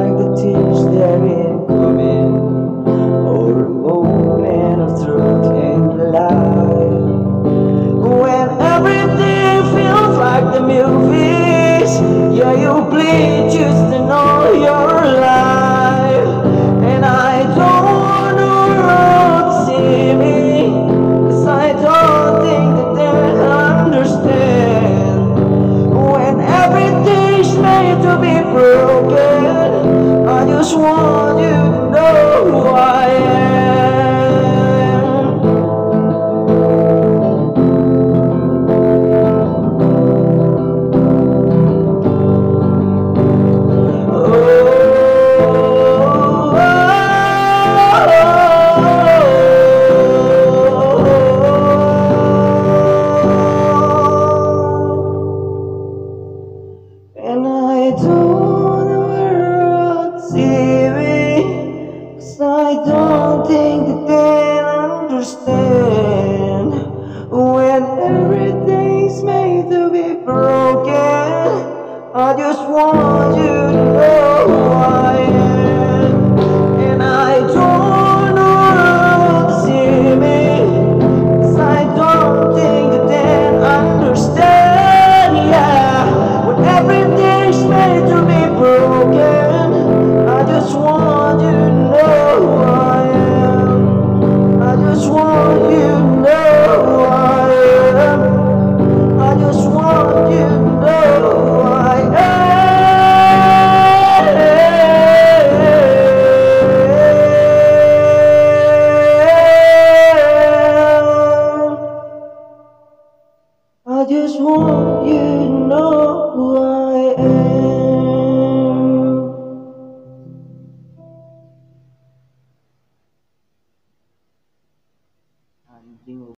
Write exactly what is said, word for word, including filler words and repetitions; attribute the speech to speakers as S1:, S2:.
S1: like the tears that in Komen, or a moment of truth in life. When everything feels like the movies, yeah, you bleed just to know your life. And I don't want the world to see me, 'cause I don't think that they understand. When everything's made to be broken, I just want you to know who I am. And I don't want the world to see me, 'cause I don't think that they understand. When everything's made to be broken, I just want you to know who I am. And I don't want the world to see me, 'cause I don't think that they understand. Yeah, when everything's made to be broken, I just want you to know who I am. I just want you to know who I am. I just want you to know who I am. I just want you to know who I am.